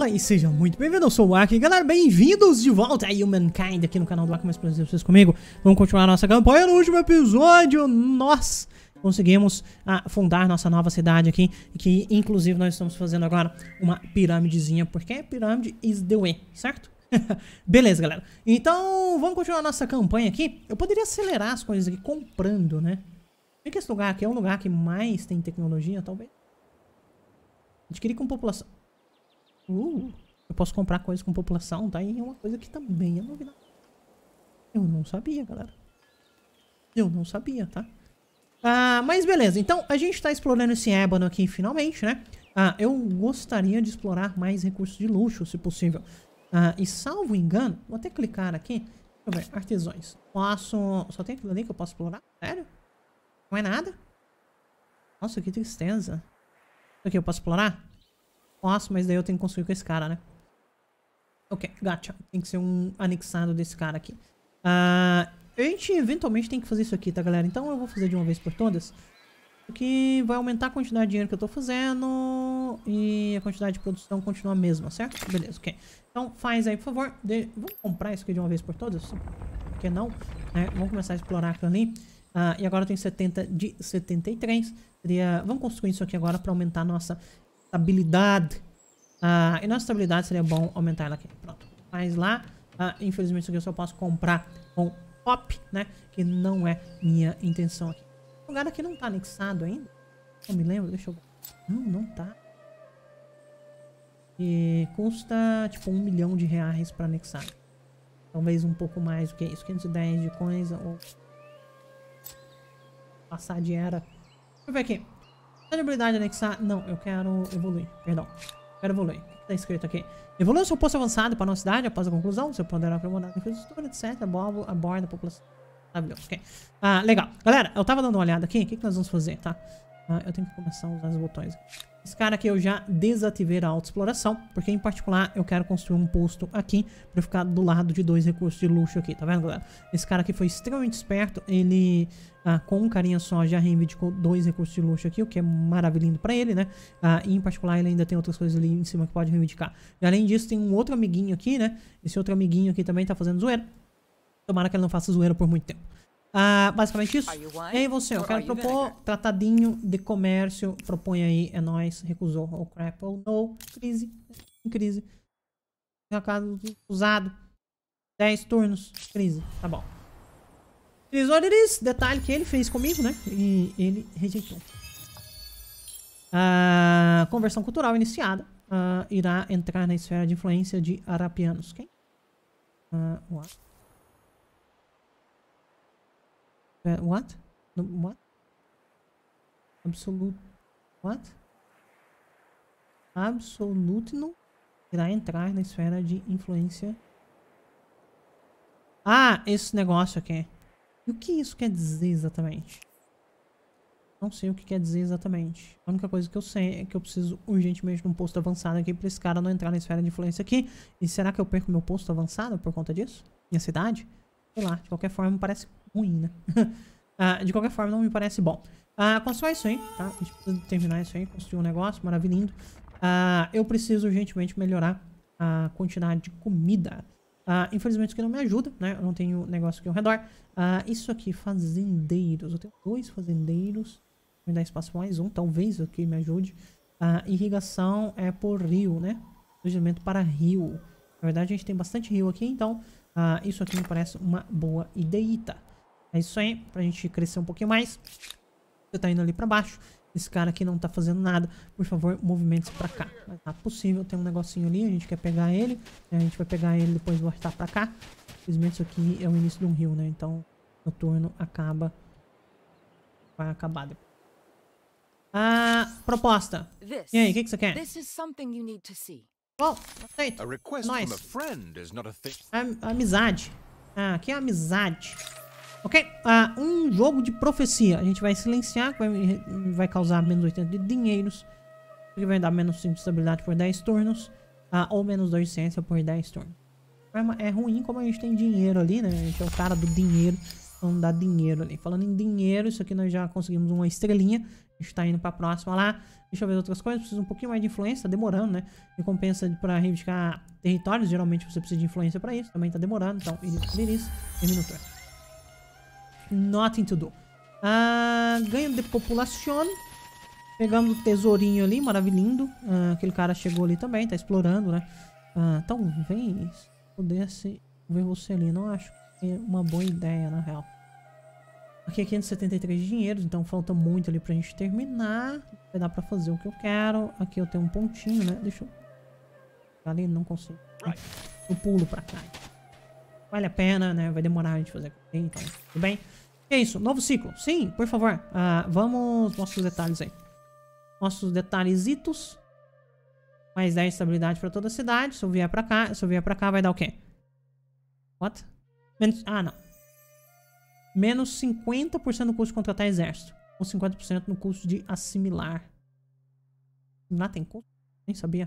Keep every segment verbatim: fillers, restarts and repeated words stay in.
Olá e sejam muito bem-vindos, eu sou o Aki, galera, bem-vindos de volta a Humankind aqui no canal do Aki, mais prazer vocês comigo. Vamos continuar a nossa campanha. No último episódio nós conseguimos ah, fundar nossa nova cidade aqui, que inclusive nós estamos fazendo agora uma pirâmidezinha, porque a pirâmide is the way, certo? Beleza, galera, então vamos continuar a nossa campanha aqui. Eu poderia acelerar as coisas aqui comprando, né? Vê que esse lugar aqui é um lugar que mais tem tecnologia, talvez. Adquirir com população. Uh, eu posso comprar coisas com população, tá? E é uma coisa que também é novidade. Eu não sabia, galera. Eu não sabia, tá? Ah, mas beleza, então a gente tá explorando esse ébano aqui finalmente, né? Ah, eu gostaria de explorar mais recursos de luxo, se possível. Ah, e salvo engano, vou até clicar aqui. Deixa eu ver, artesãos. Posso... Só tem aquilo ali que eu posso explorar? Sério? Não é nada? Nossa, que tristeza. Isso aqui eu posso explorar? Posso, mas daí eu tenho que construir com esse cara, né? Ok, gotcha. Tem que ser um anexado desse cara aqui. Uh, a gente eventualmente tem que fazer isso aqui, tá, galera? Então eu vou fazer de uma vez por todas. Porque vai aumentar a quantidade de dinheiro que eu tô fazendo. E a quantidade de produção continua a mesma, certo? Beleza, ok. Então faz aí, por favor. De... Vamos comprar isso aqui de uma vez por todas? Por que não? É, vamos começar a explorar aquilo ali. Uh, e agora eu tenho setenta de setenta e três. Seria... Vamos construir isso aqui agora pra aumentar a nossa... estabilidade. Ah, e nossa estabilidade seria bom aumentar ela aqui. Pronto. Mas lá, ah, infelizmente, isso aqui eu só posso comprar com pop, né? Que não é minha intenção aqui. O lugar aqui não tá anexado ainda. Não me lembro, deixa eu ver. Não, não tá. E custa tipo um milhão de reais pra anexar. Talvez um pouco mais do que isso. quinhentos e dez de coisa. Ou passar de era. Deixa eu ver aqui. Habilidade anexar. Não, eu quero evoluir. Perdão. Quero evoluir. Tá escrito aqui. Evolua seu posto avançado para a nossa cidade após a conclusão. Você poderá aprimorar a infraestrutura, etcétera. Aborda a população. Maravilhoso. Ok. Ah, legal. Galera, eu tava dando uma olhada aqui. O que, que nós vamos fazer, tá? Ah, eu tenho que começar a usar os botões. Esse cara aqui eu já desativei a autoexploração. Porque em particular eu quero construir um posto aqui para ficar do lado de dois recursos de luxo aqui. Tá vendo, galera? Esse cara aqui foi extremamente esperto. Ele... Ah, com um carinha só já reivindicou dois recursos de luxo aqui, o que é maravilhoso pra ele, né? Ah, e em particular ele ainda tem outras coisas ali em cima que pode reivindicar. E além disso tem um outro amiguinho aqui, né? Esse outro amiguinho aqui também tá fazendo zoeira. Tomara que ele não faça zoeira por muito tempo. Ah, basicamente isso. E aí você, eu quero propor tratadinho de comércio. Propõe aí, é nóis. Recusou. Oh crap, oh no. Crise. Em crise. Recado usado. dez turnos. Crise. Tá bom. Detalhe que ele fez comigo, né? E ele rejeitou. A conversão cultural iniciada uh, irá entrar na esfera de influência de arapianos. Quem? Uh, what? Uh, what? No, what? Absolute. What? Absolute não irá entrar na esfera de influência. Ah, esse negócio aqui. E o que isso quer dizer exatamente? Não sei o que quer dizer exatamente. A única coisa que eu sei é que eu preciso urgentemente de um posto avançado aqui pra esse cara não entrar na esfera de influência aqui. E será que eu perco meu posto avançado por conta disso? Minha cidade? Sei lá, de qualquer forma me parece ruim, né? ah, de qualquer forma não me parece bom. Ah, constrói isso aí, tá? A gente precisa terminar isso aí, construir um negócio maravilhoso. Ah, eu preciso urgentemente melhorar a quantidade de comida. Uh, infelizmente isso aqui não me ajuda, né? Eu não tenho negócio aqui ao redor. Uh, isso aqui, fazendeiros. Eu tenho dois fazendeiros. Vou dar espaço para mais um, talvez aqui me ajude. Uh, irrigação é por rio, né? Alojamento para rio. Na verdade a gente tem bastante rio aqui, então uh, isso aqui me parece uma boa ideia. É isso aí, pra gente crescer um pouquinho mais. Você tá indo ali pra baixo. Esse cara aqui não tá fazendo nada. Por favor, movimente-se pra cá. Mas tá possível, tem um negocinho ali. A gente quer pegar ele. A gente vai pegar ele e depois voltar pra cá. Infelizmente isso aqui é o início de um rio, né? Então o turno acaba. Vai acabar depois. Ah, proposta. E aí, o que, que você quer? Bom, aceito. Nós. Amizade. Ah, aqui é amizade. Ok, uh, um jogo de profecia. A gente vai silenciar, que vai, vai causar menos oitenta de dinheiros. Que vai dar menos cinco de estabilidade por dez turnos. Uh, ou menos dois de ciência por dez turnos. É ruim como a gente tem dinheiro ali, né? A gente é o cara do dinheiro. Então dá dinheiro ali. Falando em dinheiro, isso aqui nós já conseguimos uma estrelinha. A A gente tá indo pra próxima lá. Deixa eu ver outras coisas. Precisa um pouquinho mais de influência. Tá demorando, né? Recompensa pra reivindicar territórios. Geralmente você precisa de influência pra isso. Também tá demorando. Então, Iris, termina o turno. Nothing to do. Ah, ganho de população. Pegamos o tesourinho ali. Maravilhindo. Ah, aquele cara chegou ali também. Tá explorando, né? Ah, talvez pudesse ver você ali. Não acho que é uma boa ideia, na real. Aqui é quinhentos e setenta e três de dinheiro, então falta muito ali pra gente terminar. Vai dar pra fazer o que eu quero. Aqui eu tenho um pontinho, né? Deixa eu... Ali não consigo. Eu pulo pra cá. Vale a pena, né? Vai demorar a gente fazer aqui, então tudo bem. E é isso, novo ciclo. Sim, por favor. Uh, vamos... Mostra os detalhes aí. Mostra os detalhezitos. Mais dez de estabilidade pra toda a cidade. Se eu vier pra cá, se eu vier pra cá, vai dar o quê? What? Menos... Ah, não. Menos cinquenta por cento no custo de contratar exército. Ou cinquenta por cento no custo de assimilar. Lá tem custo? Nem sabia.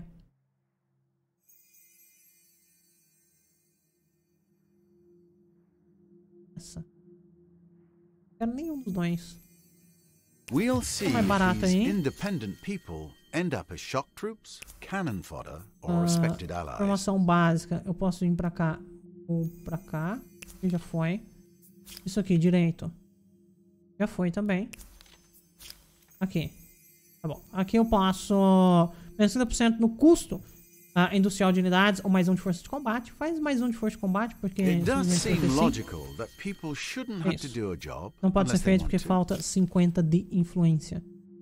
Essa. Não quero nenhum dos dois. We'll see mais barato if these aí. independent people end up as shock troops, cannon fodder, or Uh, respected allies. Formação básica. Eu posso vir pra cá ou pra cá. E já foi. Isso aqui, direito. Já foi também. Aqui. Tá bom. Aqui eu passo menos cinquenta por cento no custo uh, industrial de unidades ou mais um de força de combate. Faz mais um de força de combate, porque... It does simplesmente seem assim. logical that people shouldn't have to Isso. do a job Não pode ser unless they feito want porque to. falta cinquenta de influência.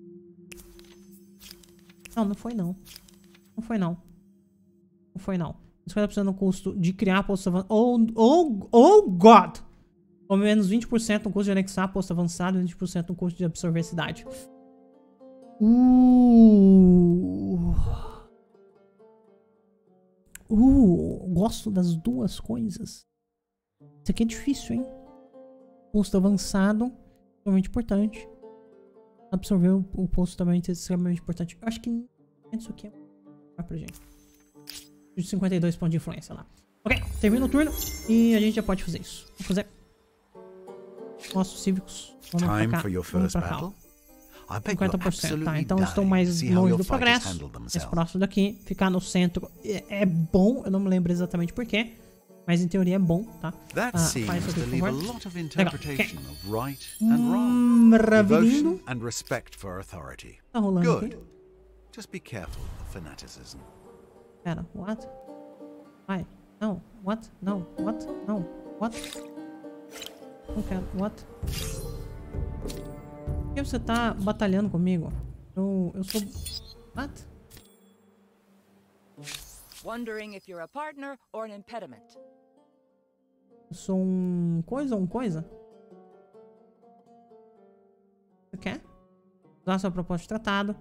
Não, não foi não. Não foi não. Não foi não. cinquenta por cento no custo de criar posto avançado. Oh, oh, oh God! Ou menos vinte por cento no custo de anexar posto avançado e vinte por cento no custo de absorver cidade. Uh. Uh. Gosto das duas coisas. Isso aqui é difícil, hein? Posto avançado, extremamente importante. Absorver o, o posto também é extremamente importante. Eu acho que isso aqui é pra gente. De cinquenta e dois pontos de influência lá. Ok, termina o turno e a gente já pode fazer isso. Vamos fazer. Nossos cívicos. Vamos Time pra cá. for your Vamos first pra cá. battle? I bet cinquenta you're por cento, tá? absolutely Então eu estou dying to mais see how longe your do fighters progresso. handle Esse themselves. próximo daqui, ficar no centro é, é bom. Eu não me lembro exatamente porquê, mas em teoria é bom, tá? That Ah, seems faz isso to aqui, por leave a favor. lot of interpretation of right and Hum, wrong. Maravilhindo. Devotion and respect for authority. Tá rolando Good. aqui. Just be careful of fanaticism. Pera, what? Ai, não, what? Não, what? Não, what? Não quero, what? Por que você tá batalhando comigo? Eu, eu sou... What? Wondering if you're a partner or an impediment. Eu sou um coisa ou um coisa? Você quer? Usar sua proposta de tratado.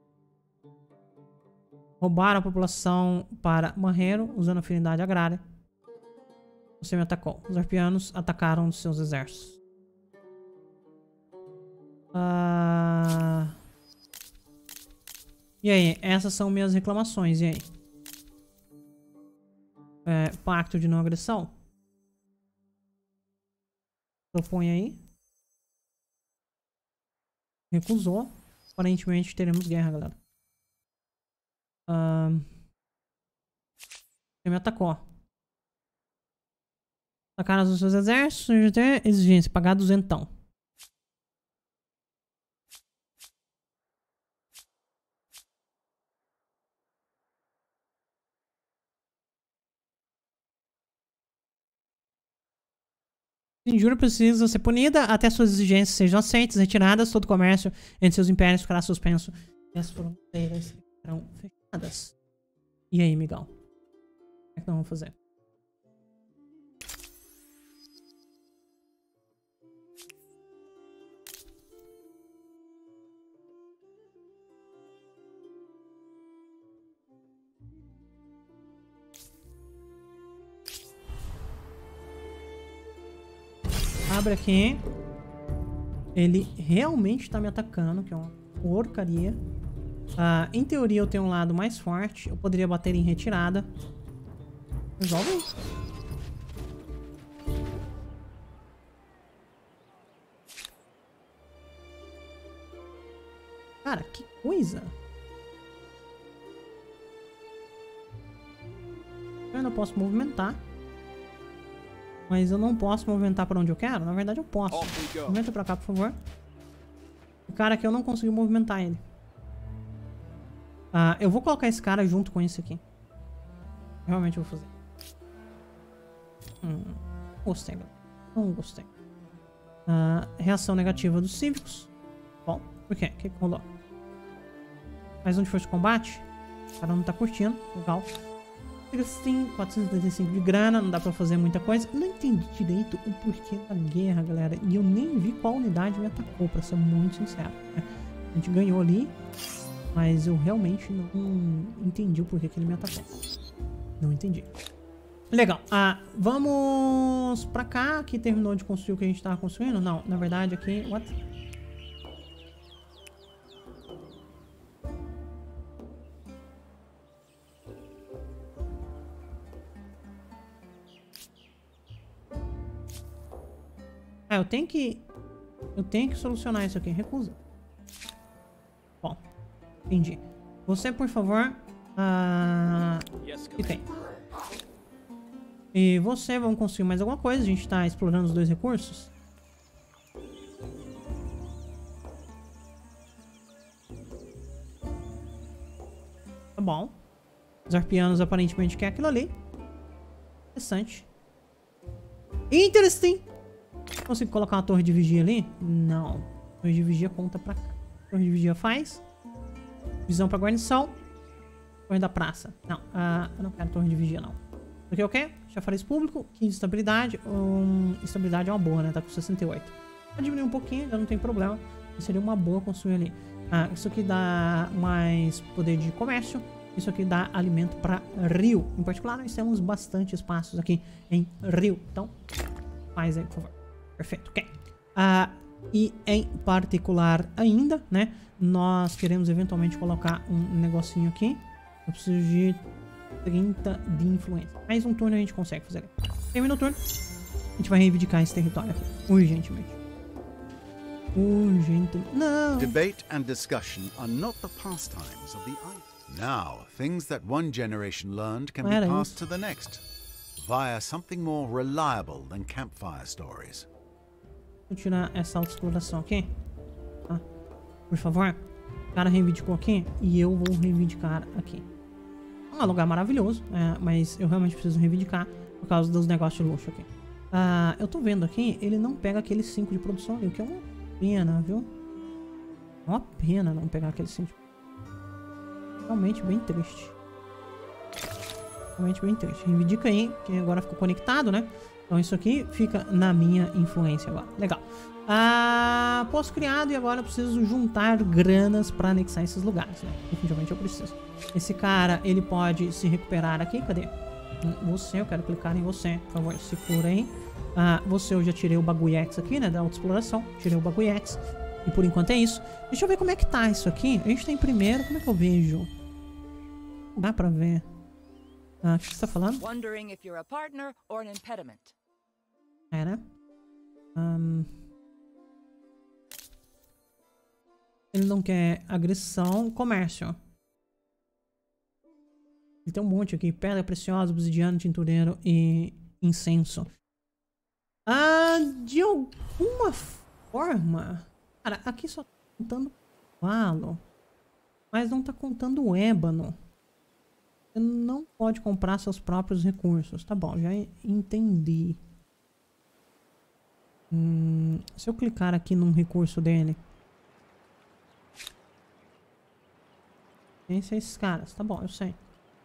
Roubar a população para Marreiro, usando afinidade agrária. Você me atacou. Os arpianos atacaram os seus exércitos. Ah... E aí? Essas são minhas reclamações. E aí? É, pacto de não agressão. Propõe aí. Recusou. Aparentemente teremos guerra, galera. Um, Você me atacou. Atacaram os seus exércitos. Exigência. Pagar duzentão. Injúria precisa ser punida até suas exigências sejam aceitas, retiradas. Todo comércio entre seus impérios ficará suspenso. E as fronteiras ficarão fechadas. E aí, migão? O que é que nós vamos fazer? Abre aqui. Ele realmente tá me atacando, que é uma porcaria. Ah, em teoria eu tenho um lado mais forte. Eu poderia bater em retirada. Resolve isso. Cara, que coisa. Eu ainda posso movimentar. Mas eu não posso movimentar pra onde eu quero? Na verdade eu posso. Movimenta pra cá, por favor. O cara aqui eu não consigo movimentar ele. Ah, eu vou colocar esse cara junto com esse aqui. Realmente eu vou fazer. Hum, gostei, galera. Não gostei. Ah, reação negativa dos cívicos. Bom, por quê? O que que rolou? Mais um de força de combate. O cara não tá curtindo. Legal. Tem quatrocentos e oitenta e cinco de grana. Não dá pra fazer muita coisa. Não entendi direito o porquê da guerra, galera. E eu nem vi qual unidade me atacou, pra ser muito sincero, né? A gente ganhou ali. Mas eu realmente não entendi o porquê que ele me atacou. Não entendi. Legal. Ah, vamos pra cá. Aqui terminou de construir o que a gente tava construindo? Não, na verdade aqui... What? Ah, eu tenho que... Eu tenho que solucionar isso aqui. Recusa. Bom, entendi. Você, por favor... Ah... E tem. E você, vamos construir mais alguma coisa. A gente tá explorando os dois recursos. Tá bom. Os arpianos aparentemente querem aquilo ali. Interessante. Interesting. Consigo colocar uma torre de vigia ali? Não. Torre de vigia conta pra cá. Torre de vigia faz. Visão pra guarnição. Torre da praça. Não, uh, eu não quero torre de vigia, não. Porque o quê? Chafariz público, quinze de estabilidade. Um, estabilidade é uma boa, né? Tá com sessenta e oito. Vai diminuir um pouquinho, já não tem problema. Seria uma boa construir ali. Ah, isso aqui dá mais poder de comércio. Isso aqui dá alimento para rio. Em particular, nós temos bastante espaços aqui em rio. Então, faz aí, por favor. Perfeito, ok. Ah, e em particular ainda, né? Nós queremos eventualmente colocar um negocinho aqui. Eu preciso de trinta de influência. Mais um turno a gente consegue fazer. Termina o turno. A gente vai reivindicar esse território aqui. Urgentemente. Urgentemente. Não. Debate and discussion are not the pastimes of the eye. Now, things that one generation learned can be passed to the next via something more reliable than campfire stories. Vou tirar essa autoexploração aqui. Tá? Por favor. O cara reivindicou aqui e eu vou reivindicar aqui. É um lugar maravilhoso, é, mas eu realmente preciso reivindicar por causa dos negócios de luxo aqui. Ah, eu tô vendo aqui, ele não pega aquele cinco de produção ali, o que é uma pena, viu? É uma pena não pegar aquele cinco. Realmente bem triste. Realmente bem triste. Reivindica aí, que agora ficou conectado, né? Então isso aqui fica na minha influência agora. Legal. Ah, posto criado e agora eu preciso juntar granas para anexar esses lugares, né? Definitivamente eu preciso. Esse cara, ele pode se recuperar aqui. Cadê? Você, eu quero clicar em você. Por favor, se cura aí. Ah, você, eu já tirei o Baguiex aqui, né? Da autoexploração. Tirei o Baguiex. E por enquanto é isso. Deixa eu ver como é que tá isso aqui. A gente tá em primeiro. Como é que eu vejo? Dá pra ver. Ah, o que você tá falando? Wondering if you're a partner or an impediment. É, né? Um... Ele não quer agressão. Comércio. Ele tem um monte aqui. Pedra preciosa, obsidiano, tintureiro e incenso. Ah, de alguma forma... Cara, aqui só tá contando cavalo. Mas não tá contando o ébano. Você não pode comprar seus próprios recursos. Tá bom, já entendi. Hum, se eu clicar aqui num recurso dele... Tem esses caras. Tá bom, eu sei.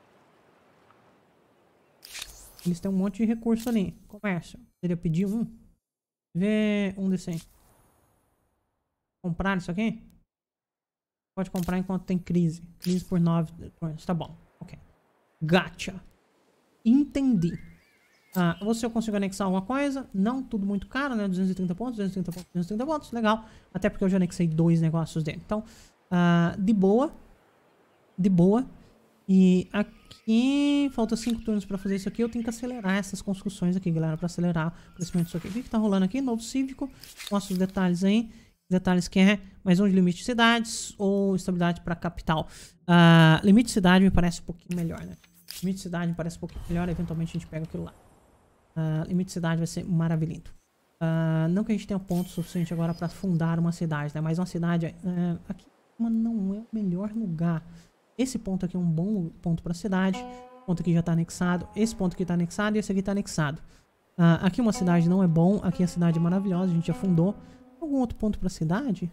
Eles têm um monte de recurso ali. Comércio. Seria pedir um. Vê um desse aí. Comprar isso aqui? Pode comprar enquanto tem crise. Crise por nove. Tá bom. Ok. Gotcha. Entendi. Ah, você eu consigo anexar alguma coisa? Não tudo muito caro, né? duzentos e trinta pontos, duzentos e trinta pontos, duzentos e trinta pontos. Legal. Até porque eu já anexei dois negócios dele. Então, ah, de boa. De boa. E aqui... Falta cinco turnos pra fazer isso aqui. Eu tenho que acelerar essas construções aqui, galera. Pra acelerar o crescimento disso aqui. O que que tá rolando aqui? Novo cívico. Mostra os detalhes aí. detalhes que é mais um de limite de cidades ou estabilidade para capital. Uh, limite de cidade me parece um pouquinho melhor, né? Limite de cidade me parece um pouquinho melhor, eventualmente a gente pega aquilo lá. Uh, limite de cidade vai ser maravilhoso. Uh, não que a gente tenha ponto suficiente agora para fundar uma cidade, né? Mas uma cidade uh, aqui não é o melhor lugar. Esse ponto aqui é um bom ponto para cidade. O ponto aqui já está anexado. Esse ponto aqui está anexado e esse aqui está anexado. Uh, aqui uma cidade não é bom. Aqui a cidade é maravilhosa. A gente já fundou. Algum outro ponto para cidade?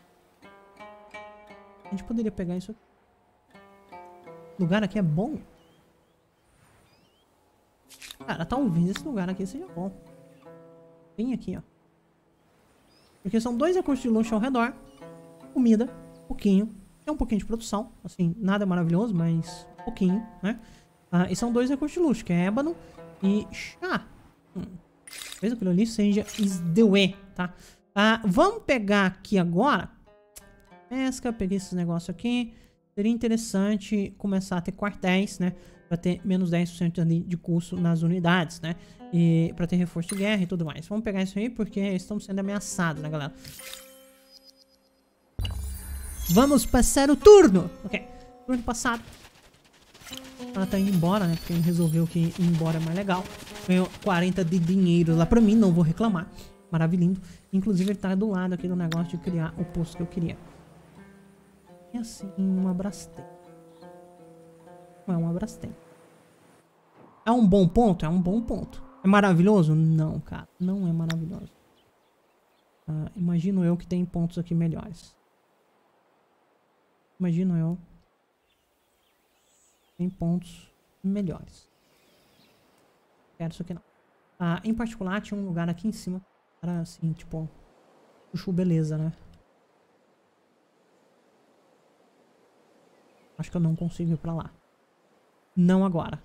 A gente poderia pegar isso aqui. O lugar aqui é bom? Cara, talvez esse lugar aqui seja bom. Bem aqui, ó. Porque são dois recursos de luxo ao redor. Comida, pouquinho. É um pouquinho de produção. Assim, nada maravilhoso, mas pouquinho, né? Ah, e são dois recursos de luxo, que é ébano e chá. Hum. Talvez aquilo ali seja is the way, tá? Ah, vamos pegar aqui agora. Pesca, peguei esses negócios aqui. Seria interessante começar a ter quartéis, né? Pra ter menos dez por cento ali de custo nas unidades, né? E pra ter reforço de guerra e tudo mais. Vamos pegar isso aí porque estamos sendo ameaçados, né, galera? Vamos passar o turno! Ok. Turno passado. Ela tá indo embora, né? Porque ele resolveu que ir embora é mais legal. Ganhou quarenta de dinheiro lá pra mim, não vou reclamar. Maravilhoso. Inclusive ele tá do lado aqui do negócio de criar o posto que eu queria. E assim, uma Brastem. Não é uma Brastem. É um bom ponto? É um bom ponto. É maravilhoso? Não, cara. Não é maravilhoso. Uh, imagino eu que tem pontos aqui melhores. Imagino eu. Tem pontos melhores. Quero isso aqui não. Uh, em particular, tinha um lugar aqui em cima. Era assim, tipo... Chuchu, beleza, né? Acho que eu não consigo ir pra lá. Não agora.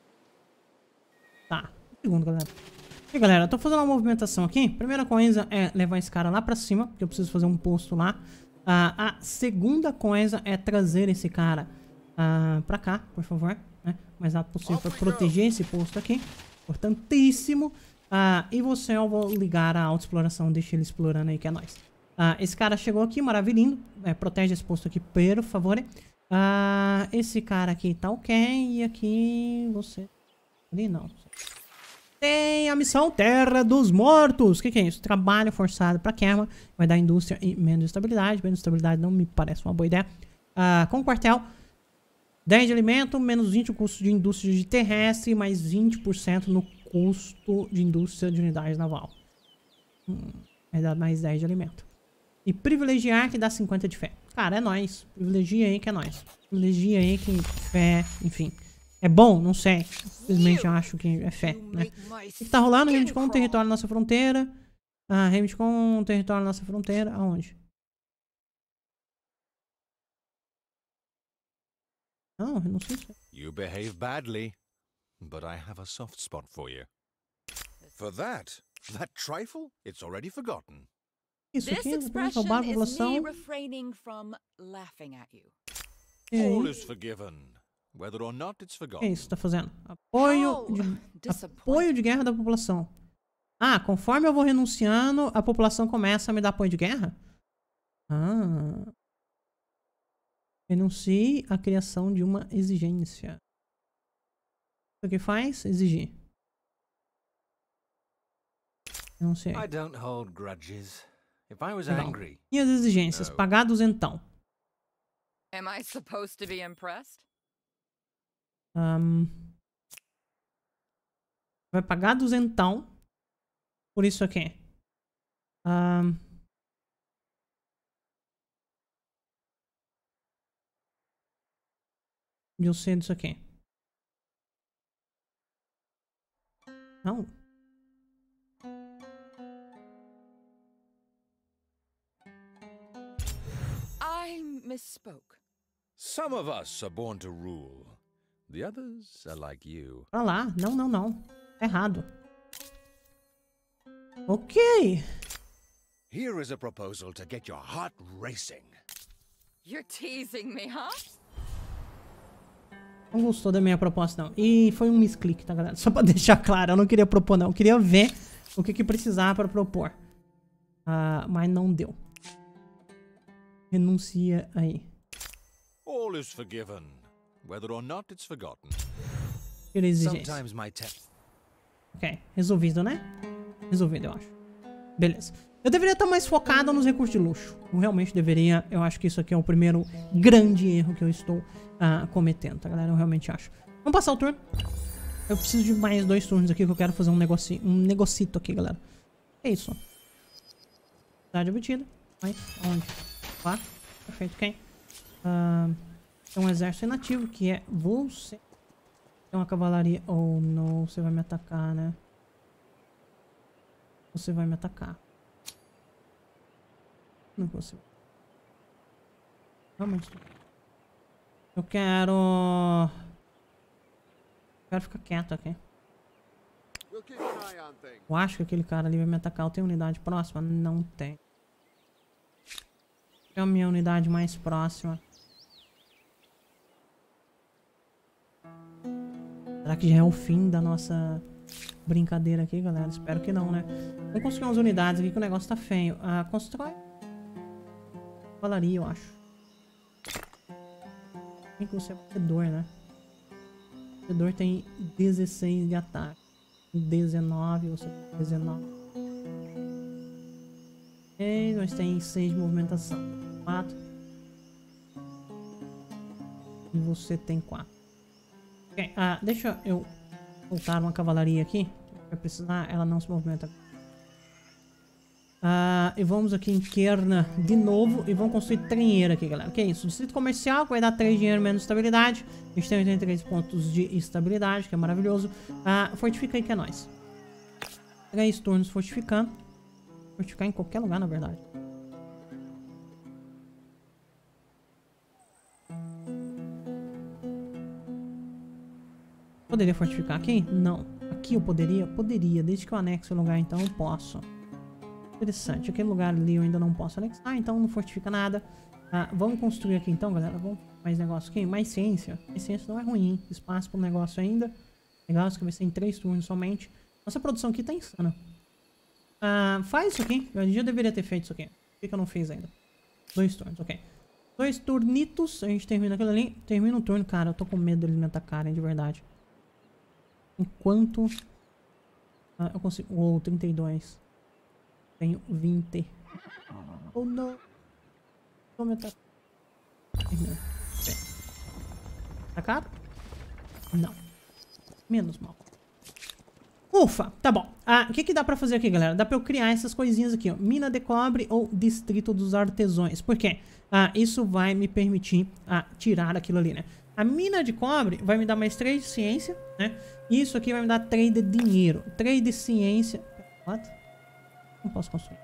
Tá. Um segundo, galera. E galera, eu tô fazendo uma movimentação aqui. Primeira coisa é levar esse cara lá pra cima, porque eu preciso fazer um posto lá. Uh, a segunda coisa é trazer esse cara uh, pra cá, por favor. Né? O mais rápido possível pra proteger esse posto aqui. Importantíssimo. Uh, e você, eu vou ligar a autoexploração. Deixa ele explorando aí, que é nóis. Uh, esse cara chegou aqui, maravilhoso. É, protege esse posto aqui, por favor. Uh, esse cara aqui tá ok. E aqui você... Ali não. Tem a missão Terra dos Mortos. O que, que é isso? Trabalho forçado pra Kerma. Vai dar indústria e menos estabilidade. Menos estabilidade não me parece uma boa ideia. Uh, com o quartel. dez de alimento, menos vinte o custo de indústria de terrestre. Mais vinte por cento no custo de indústria de unidade naval. Hum, vai dar mais dez de alimento. E privilegiar que dá cinquenta de fé. Cara, é nóis. Privilegia aí que é nóis. Privilegia aí que fé, enfim. É bom? Não sei. Simplesmente acho que é fé, né? O que tá rolando? Reimcon, território na nossa fronteira. Ah, Reimcon, território na nossa fronteira. Aonde? Não, eu não sei se... You behave badly, but I have a soft spot for you. For that, that trifle, it's already forgotten. Isso aqui é pra roubar a população. All is forgiven. Whether or not it's O que é forgotten. isso que tá fazendo? Apoio de, apoio de guerra da população. Ah, conforme eu vou renunciando, a população começa a me dar apoio de guerra? Ah. Renuncie à criação de uma exigência. O que faz? Exigir. Renunciei. I don't hold grudges. If I was angry. E as exigências? No. Pagar duzentão. Am I supposed to be impressed? Um, vai pagar duzentão por isso aqui. Um, eu sei disso aqui. Não. I misspoke. Some of us are born to rule. The others are like you. Pra lá. Não, não, não. Tá errado. Ok. Here is a proposal to get your heart racing. You're teasing me, huh? Não gostou da minha proposta, não. E foi um misclick, tá, galera? Só pra deixar claro. Eu não queria propor, não. Eu queria ver o que que precisava pra propor. Uh, mas não deu. renuncia aí. All is forgiven, whether or not it's forgotten. Tira a exigência. Sometimes my te- Ok, resolvido, né? Resolvido, eu acho. Beleza. Eu deveria estar mais focado nos recursos de luxo. Eu realmente deveria. Eu acho que isso aqui é o primeiro grande erro que eu estou uh, cometendo, tá, galera? Eu realmente acho. Vamos passar o turno. Eu preciso de mais dois turnos aqui que eu quero fazer um negocinho, um negocito aqui, galera. É isso. Cidade obtida. Mais onde? Quatro. Perfeito, ok. Uh, tem um exército inativo que é você. Tem uma cavalaria. Oh, não. Você vai me atacar, né? Você vai me atacar. Não consigo. Realmente. Eu quero... Eu quero ficar quieto aqui. Eu acho que aquele cara ali vai me atacar. Eu tenho unidade próxima? Não tem. É a minha unidade mais próxima. Será que já é o fim da nossa brincadeira aqui, galera? Espero que não, né? Vamos construir umas unidades aqui que o negócio tá feio. Ah, constrói. Cavalaria, eu acho. Tem que você é batedor, né? O batedor tem dezesseis de ataque. dezenove, você tem dezenove. E nós tem seis de movimentação. quatro. E você tem quatro. Okay, ah, deixa eu voltar uma cavalaria aqui. Vai precisar, ela não se movimenta. Ah, e vamos aqui em Kerna de novo. E vamos construir trinheira aqui, galera. Que é isso? Distrito comercial que vai dar três dinheiro menos estabilidade. A gente tem oitenta e três pontos de estabilidade, que é maravilhoso. Ah, fortifica aí que é nóis. três turnos fortificando. Fortificar em qualquer lugar, na verdade. Poderia fortificar aqui? Não. Aqui eu poderia? Poderia. Desde que eu anexe o lugar, então eu posso. Interessante. Aquele lugar ali eu ainda não posso anexar, então não fortifica nada. Ah, vamos construir aqui então, galera. Vamos mais negócio aqui. Mais ciência. Mais ciência não é ruim. Espaço para o negócio ainda. Legal, isso que vai ser em três turnos somente. Nossa produção aqui tá insana. Ah, faz isso aqui. Eu já deveria ter feito isso aqui. Por que, que eu não fiz ainda? Dois turnos, ok. Dois turnitos. A gente termina aquilo ali. Termina o turno. Cara, eu tô com medo deles me atacarem, de verdade. Enquanto... Ah, eu consigo... Uou, trinta e dois. Tenho vinte. Oh, não. Vou me atacar. Atacaram? Não. Menos mal. Ufa, tá bom. Ah, o que que dá pra fazer aqui, galera? Dá pra eu criar essas coisinhas aqui, ó. Mina de cobre ou distrito dos artesãos. Por quê? Ah, isso vai me permitir ah, tirar aquilo ali, né? A mina de cobre vai me dar mais três de ciência, né? E isso aqui vai me dar três de dinheiro. três de ciência. What? Não posso construir.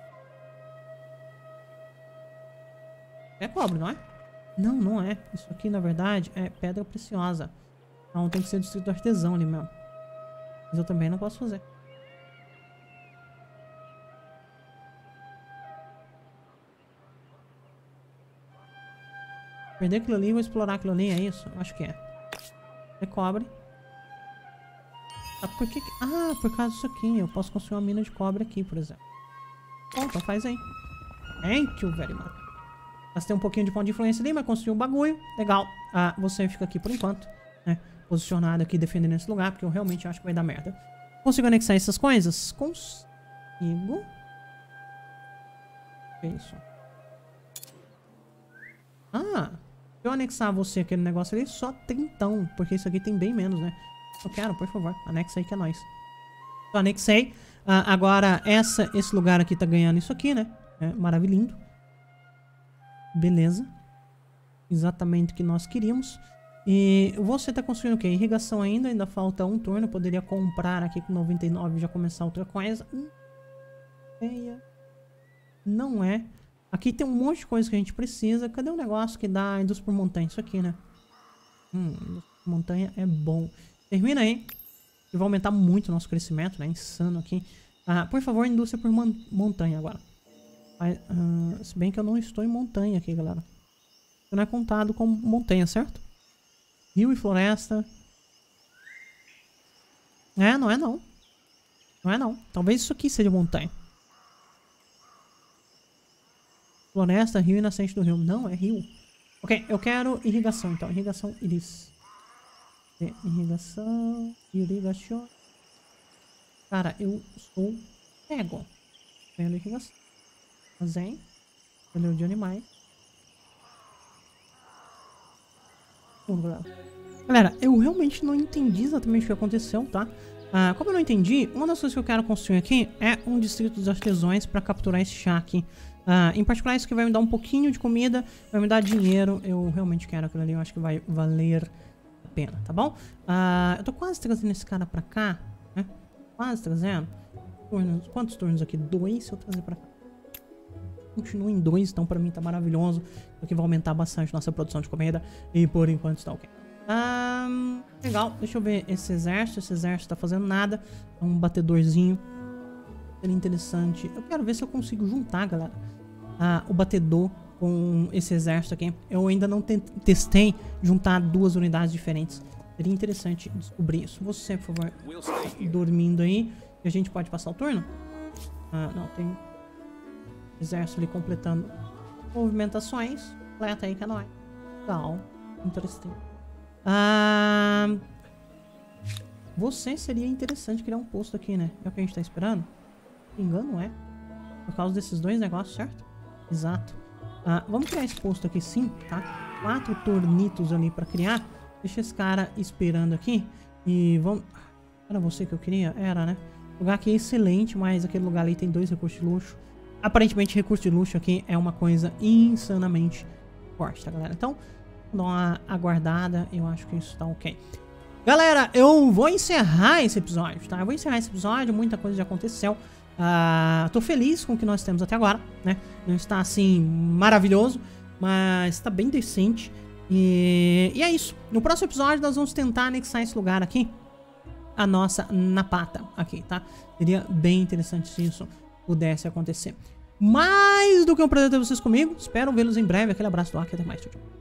É cobre, não é? Não, não é. Isso aqui, na verdade, é pedra preciosa. Então tem que ser distrito artesão ali mesmo. Mas eu também não posso fazer. Perder aquilo ali e vou explorar aquilo ali, é isso? Acho que é. É cobre. Ah, por que que... Ah, por causa disso aqui. Eu posso construir uma mina de cobre aqui, por exemplo. Bom, então faz aí. Thank you very much. Gastei um pouquinho de ponto de influência ali, mas construí um bagulho. Legal. Ah, você fica aqui por enquanto, né? Posicionado aqui, defendendo esse lugar, porque eu realmente acho que vai dar merda. Consigo anexar essas coisas? Consigo. Que isso? Ah, se eu anexar você aquele negócio ali, só trintão, porque isso aqui tem bem menos, né? Eu quero, por favor, anexa aí que é nóis. Eu anexei. Ah, agora, essa, esse lugar aqui tá ganhando isso aqui, né? É maravilhoso. Beleza. Exatamente o que nós queríamos. E você tá construindo o quê? Irrigação ainda, ainda falta um turno. Eu poderia comprar aqui com noventa e nove e já começar outra coisa. Hum, feia. Não é. Aqui tem um monte de coisa que a gente precisa. Cadê o negócio que dá indústria por montanha? Isso aqui, né? Hum, indústria por montanha é bom. Termina aí. E vai aumentar muito o nosso crescimento, né? Insano aqui. Ah, por favor, indústria por montanha agora. Ah, se bem que eu não estou em montanha aqui, galera. Isso não é contado como montanha, certo? Rio e floresta. É, não é não. Não é não. Talvez isso aqui seja montanha. Floresta, rio e nascente do rio. Não, é rio. Ok, eu quero irrigação, então. Irrigação iris. Irrigação, irrigação. Cara, eu sou cego. Vendo irrigação. Zen. Valeu de animais. Vamos, galera. Galera, eu realmente não entendi exatamente o que aconteceu, tá? Ah, como eu não entendi, uma das coisas que eu quero construir aqui é um distrito dos artesãos para capturar esse chá aqui. Ah, em particular, isso que vai me dar um pouquinho de comida, vai me dar dinheiro. Eu realmente quero aquilo ali, eu acho que vai valer a pena, tá bom? Ah, eu tô quase trazendo esse cara pra cá, né? Quase trazendo. Turnos, quantos turnos aqui? Dois, se eu trazer pra cá. Continua em dois, então pra mim tá maravilhoso. Porque vai aumentar bastante nossa produção de comida. E por enquanto está ok. Um, legal, deixa eu ver esse exército. Esse exército tá fazendo nada. É um batedorzinho. Seria interessante. Eu quero ver se eu consigo juntar, galera, uh, o batedor com esse exército aqui. Eu ainda não te testei juntar duas unidades diferentes. Seria interessante descobrir isso. Você, por favor, dormindo aí. E a gente pode passar o turno? Uh, não, tem exército ali completando movimentações. Completa aí que é nóis. Legal. Interessante. Ah, você seria interessante criar um posto aqui, né? É o que a gente tá esperando? Se não me engano, é. Por causa desses dois negócios, certo? Exato. Ah, vamos criar esse posto aqui sim, tá? Quatro tornitos ali pra criar. Deixa esse cara esperando aqui. E vamos... Era você que eu queria? Era, né? O lugar aqui é excelente, mas aquele lugar ali tem dois recursos de luxo. Aparentemente, recurso de luxo aqui é uma coisa insanamente forte, tá, galera? Então, vou dar uma aguardada. Eu acho que isso tá ok. Galera, eu vou encerrar esse episódio, tá? Eu vou encerrar esse episódio. Muita coisa já aconteceu. Uh, tô feliz com o que nós temos até agora, né? Não está, assim, maravilhoso, mas tá bem decente. E, e é isso. No próximo episódio, nós vamos tentar anexar esse lugar aqui. A nossa Napata aqui, tá? Seria bem interessante se isso pudesse acontecer. Mais do que um prazer ter vocês comigo. Espero vê-los em breve. Aquele abraço do Ark. Até mais. Tchau, tchau.